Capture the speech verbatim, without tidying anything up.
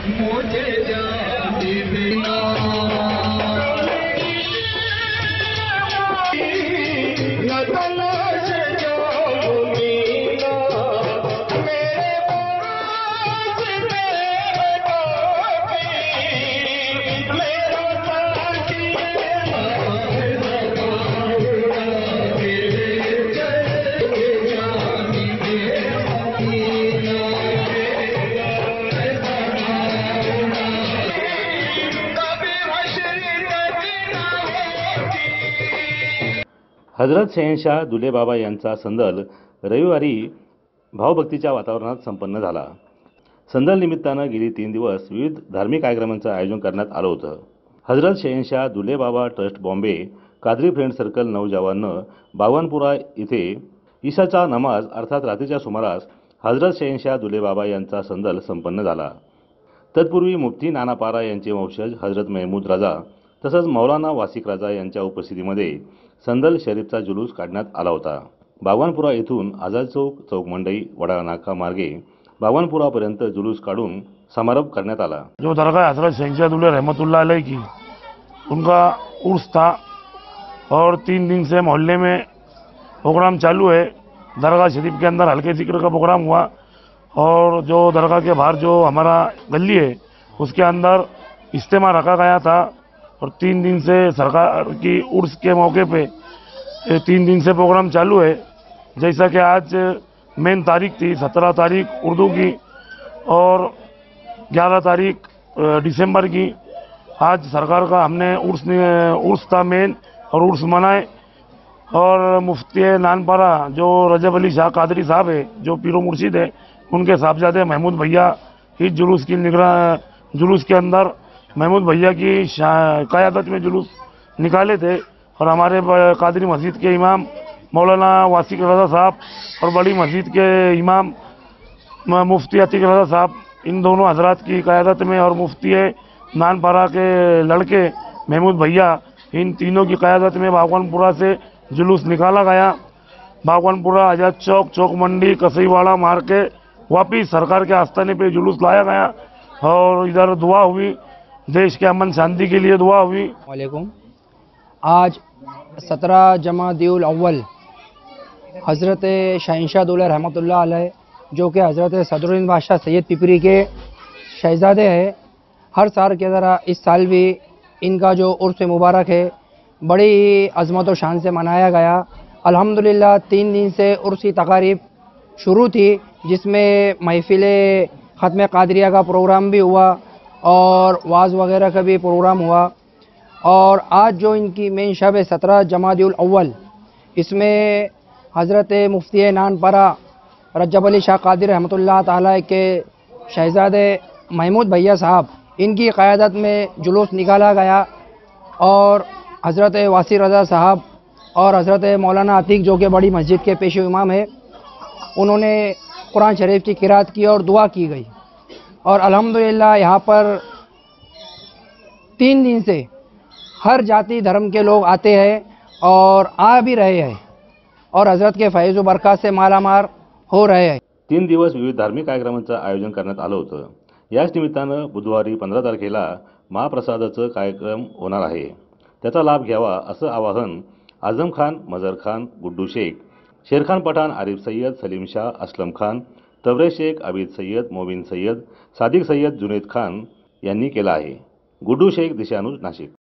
हजरत शहेनशाह दुले बाबा यांचा संदल रविवारी भावभक्तीच्या वातावरणात संपन्न झाला। संदल निमित्तानं गेली तीन दिवस विविध धार्मिक कार्यक्रमांचं आयोजन करण्यात आलं होतं। Hazrat Shahenshah Dule Baba trust Bombay Qadri friend circle नौजवाननं बावनपुरा इथे ईशाचा नमाज अर्थात रात्रीच्या सुमारास हजरत शहेनशाह दुले बाबा यांचा संदल संपन्न झाला। तत्पूर्वी मुफ्ती नाना पारा यांचे वंशज हजरत महमूद रजा तसंच मौलाना वासिक रजा यांच्या उपस्थितीमध्ये संदल शरीफचा जुलूस काढण्यात आला होता। बावनपुरा येथून आझाद चौक चौक मंडई वडा नाका मार्गे बावनपुरापर्यंत जुलूस काढून समारोप करण्यात आला। जो दरगाह हजरत शहेनशाह दुले रहमतुल्लाह अलैह की उनका उर्स था और तीन दिन से मोहल्ले में प्रोग्राम चालू है। दरगाह शरीफ के अंदर हल्के जिक्र का प्रोग्राम हुआ और जो दरगाह के बाहर जो हमारा गली है उसके अंदर इज्तिमा रखा गया था और तीन दिन से सरकार की उर्स के मौके पे तीन दिन से प्रोग्राम चालू है। जैसा कि आज मेन तारीख थी सत्रह तारीख उर्दू की और ग्यारह तारीख दिसंबर की। आज सरकार का हमने उर्स उर्स था मेन और उर्स मनाए और मुफ्ती नानपारा जो रजब अली शाह कादरी साहब है जो पीरो मुर्शिद है उनके साहबजादे महमूद भैया इस जुलूस की निगरा जुलूस के अंदर महमूद भैया की क़यादत में जुलूस निकाले थे और हमारे कादरी मस्जिद के इमाम मौलाना वासिक रजा साहब और बड़ी मस्जिद के इमाम मुफ्ती अतीक रजा साहब इन दोनों हजरात की क़यादत में और मुफ्ती नानपारा के लड़के महमूद भैया इन तीनों की क़यादत में बागवानपुरा से जुलूस निकाला गया। बागवानपुरा आज़ाद चौक चौक मंडी कसईवाड़ा मार के वापिस सरकार के आस्थाने पे जुलूस लाया गया और इधर दुआ हुई, देश के अमन शांति के लिए दुआ हुई। वालेकुम। आज सत्रह जमादिउल अव्वल हज़रत शहेनशाह दुले रहमतुल्लाह अलैह जो कि हज़रत सदरुद्दीन बादशाह सैयद पिपरी के शहजादे हैं, हर साल की तरह इस साल भी इनका जो उर्स मुबारक है बड़ी अज़मत और शान से मनाया गया। अल्हम्दुलिल्लाह तीन दिन से उर्स की तकारीब शुरू थी जिसमें महफिल ख़त्म कादरिया का प्रोग्राम भी हुआ और वाज वगैरह का भी प्रोग्राम हुआ। और आज जो इनकी मेन शब है सत्रह जमादिउल अव्वल, इसमें हज़रत मुफ्ती नानपारा रजब अली शाह कादरी रहमतुल्लाह ताला के शहजादे महमूद भैया साहब इनकी क़यादत में जुलूस निकाला गया और हज़रत वासिक रज़ा साहब और हज़रत मौलाना अतीक जो कि बड़ी मस्जिद के पेशे इमाम है उन्होंने कुरान शरीफ की किरात की और दुआ की गई। और अल्हम्दुलिल्लाह यहाँ पर तीन दिन से हर जाति धर्म के लोग आते हैं और आ भी रहे हैं और हजरत के फैज़ व बरकत से मालामाल हो रहे हैं। तीन दिवस विविध धार्मिक कार्यक्रमांचं आयोजन करण्यात आलं होतं। याच निमित्तानं बुधवारी पंधरा तारखेला महाप्रसादाचं कार्यक्रम होणार आहे, त्याचा लाभ घ्यावा असं आवाहन आझम खान, मजर खान, गुड्डू शेख, शेरखान पठाण, आरिफ सय्यद, सलीम शाह, असलम खान, तबरे शेख, अबीद सय्यद, मोबिन सय्यद, सादिक सय्यद, जुनेद खान यांनी केला आहे। गुड्डू शेख, दिशानुज, नाशिक।